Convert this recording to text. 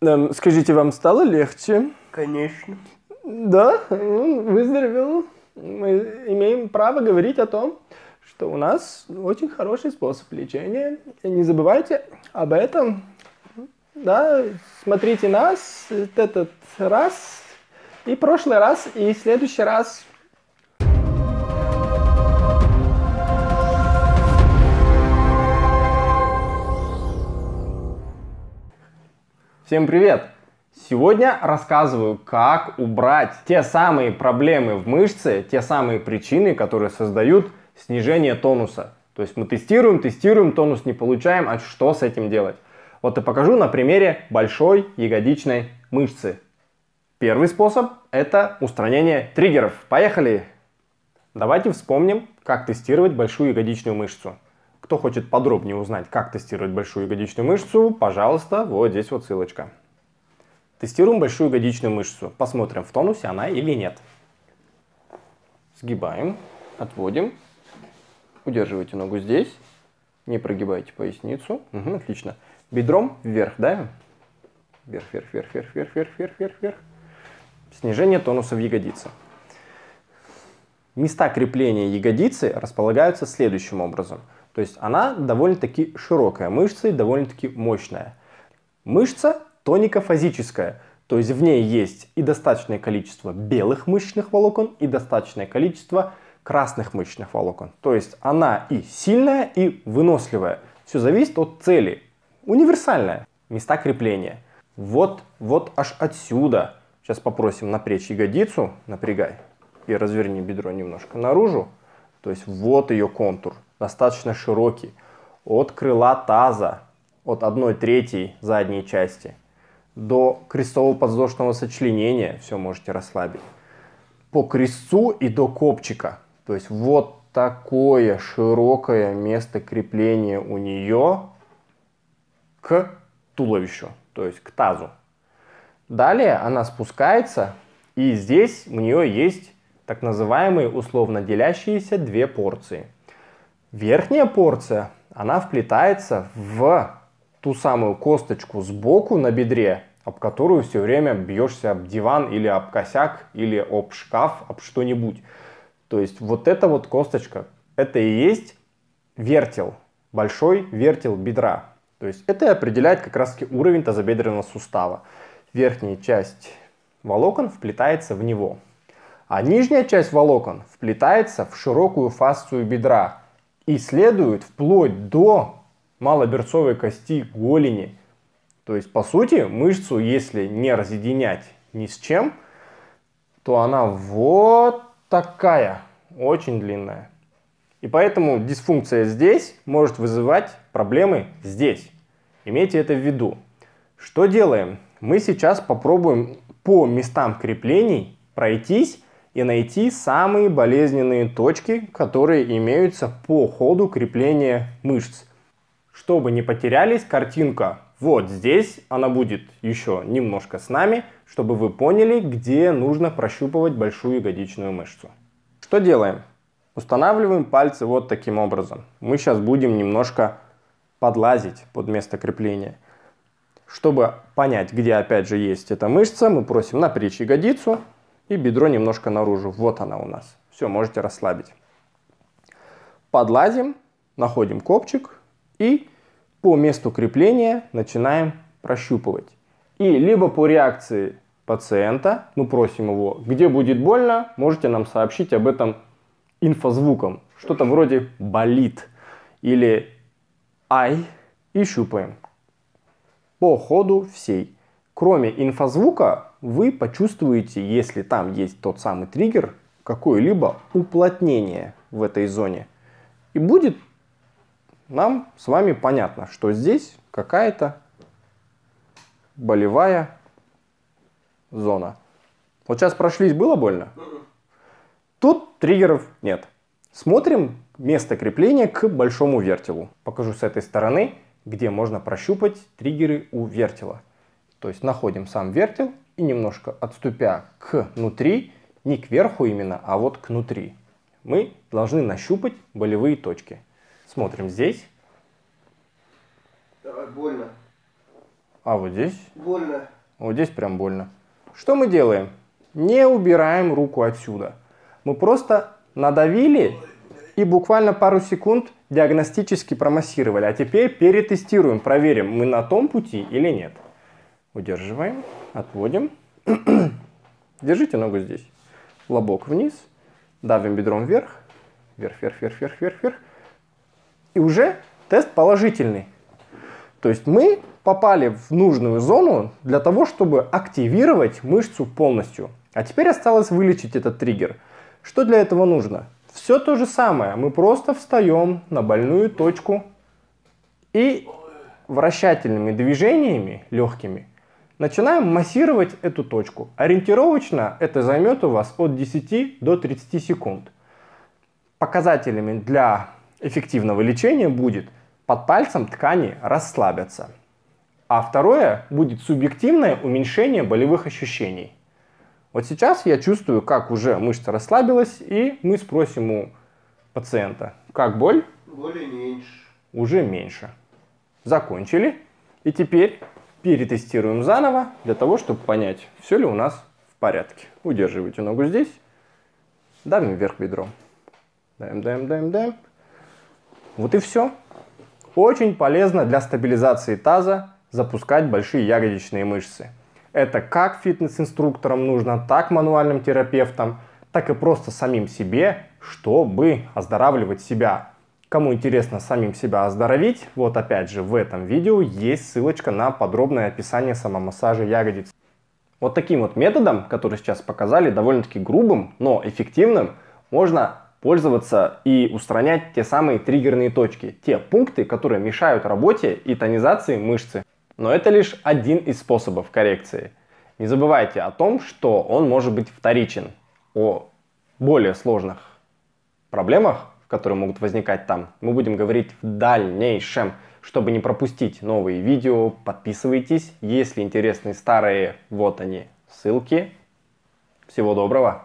Скажите, вам стало легче? Конечно. Да, выздоровел. Мы имеем право говорить о том, что у нас очень хороший способ лечения. И не забывайте об этом. Да, смотрите нас, этот раз, и прошлый раз, и следующий раз. Всем привет! Сегодня рассказываю, как убрать те самые проблемы в мышце, те самые причины, которые создают снижение тонуса. То есть мы тестируем, тонус не получаем, а что с этим делать? Вот и покажу на примере большой ягодичной мышцы. Первый способ – это устранение триггеров. Поехали! Давайте вспомним, как тестировать большую ягодичную мышцу. Кто хочет подробнее узнать, как тестировать большую ягодичную мышцу, пожалуйста, вот здесь вот ссылочка. Тестируем большую ягодичную мышцу. Посмотрим, в тонусе она или нет. Сгибаем, отводим. Удерживайте ногу здесь. Не прогибайте поясницу. Угу, отлично. Бедром вверх давим. Вверх, вверх, вверх, вверх, вверх, вверх, вверх, вверх, вверх. Снижение тонуса в ягодице. Места крепления ягодицы располагаются следующим образом. То есть она довольно-таки широкая мышца и довольно-таки мощная. Мышца тоникофазическая, то есть в ней есть и достаточное количество белых мышечных волокон, и достаточное количество красных мышечных волокон. То есть она и сильная, и выносливая. Все зависит от цели. Универсальная. Места крепления. Вот аж отсюда. Сейчас попросим напрячь ягодицу, напрягай, и разверни бедро немножко наружу. То есть вот ее контур. Достаточно широкий. От крыла таза, от 1/3 задней части, до крестово-подвздошного сочленения все можете расслабить. По крестцу и до копчика. То есть вот такое широкое место крепления у нее к туловищу, то есть к тазу. Далее она спускается, и здесь у нее есть так называемые условно делящиеся две порции. Верхняя порция, она вплетается в ту самую косточку сбоку на бедре, об которую все время бьешься об диван или об косяк, или об шкаф, об что-нибудь. То есть вот эта вот косточка, это и есть вертел, большой вертел бедра. То есть это и определяет как раз таки уровень тазобедренного сустава. Верхняя часть волокон вплетается в него. А нижняя часть волокон вплетается в широкую фасцию бедра и следует вплоть до малоберцовой кости голени. То есть, по сути, мышцу, если не разъединять ни с чем, то она вот такая, очень длинная. И поэтому дисфункция здесь может вызывать проблемы здесь. Имейте это в виду. Что делаем? Мы сейчас попробуем по местам креплений пройтись и найти самые болезненные точки, которые имеются по ходу крепления мышц. Чтобы не потерялись, картинка вот здесь, она будет еще немножко с нами, чтобы вы поняли, где нужно прощупывать большую ягодичную мышцу. Что делаем? Устанавливаем пальцы вот таким образом. Мы сейчас будем немножко подлазить под место крепления. Чтобы понять, где опять же есть эта мышца, мы просим напрячь ягодицу и бедро немножко наружу. Вот она у нас. Все, можете расслабить. Подлазим, находим копчик и по месту крепления начинаем прощупывать. И либо по реакции пациента, мы просим его, где будет больно, можете нам сообщить об этом инфозвуком. Что-то вроде болит или ай, и щупаем. По ходу всей. Кроме инфозвука, вы почувствуете, если там есть тот самый триггер, какое-либо уплотнение в этой зоне. И будет нам с вами понятно, что здесь какая-то болевая зона. Вот сейчас прошлись, было больно? Тут триггеров нет. Смотрим место крепления к большому вертелу. Покажу с этой стороны, где можно прощупать триггеры у вертела. То есть находим сам вертел и немножко отступя к внутри, не кверху именно, а вот к внутри, мы должны нащупать болевые точки. Смотрим здесь. Давай, больно. А вот здесь? Больно. Вот здесь прям больно. Что мы делаем? Не убираем руку отсюда. Мы просто надавили и буквально пару секунд диагностически промассировали. А теперь перетестируем, проверим, мы на том пути или нет. Удерживаем, отводим. Держите ногу здесь. Лобок вниз. Давим бедром вверх. Вверх, вверх, вверх, вверх, вверх, вверх. И уже тест положительный. То есть мы попали в нужную зону для того, чтобы активировать мышцу полностью. А теперь осталось вылечить этот триггер. Что для этого нужно? Все то же самое. Мы просто встаем на больную точку и вращательными движениями легкими начинаем массировать эту точку. Ориентировочно это займет у вас от 10 до 30 секунд. Показателями для эффективного лечения будет под пальцем ткани расслабятся. А второе будет субъективное уменьшение болевых ощущений. Вот сейчас я чувствую, как уже мышца расслабилась, и мы спросим у пациента, как боль? Боли меньше. Уже меньше. Закончили. И теперь перетестируем заново, для того, чтобы понять, все ли у нас в порядке. Удерживайте ногу здесь. Давим вверх бедром. Даем, даем, даем, даем. Вот и все. Очень полезно для стабилизации таза запускать большие ягодичные мышцы. Это как фитнес-инструкторам нужно, так мануальным терапевтам, так и просто самим себе, чтобы оздоравливать себя. Кому интересно самим себя оздоровить, вот опять же в этом видео есть ссылочка на подробное описание самомассажа ягодиц. Вот таким вот методом, который сейчас показали, довольно-таки грубым, но эффективным, можно пользоваться и устранять те самые триггерные точки, те пункты, которые мешают работе и тонизации мышцы. Но это лишь один из способов коррекции. Не забывайте о том, что он может быть вторичен. О более сложных проблемах, которые могут возникать там, мы будем говорить в дальнейшем. Чтобы не пропустить новые видео, подписывайтесь. Если интересны старые, вот они, ссылки. Всего доброго!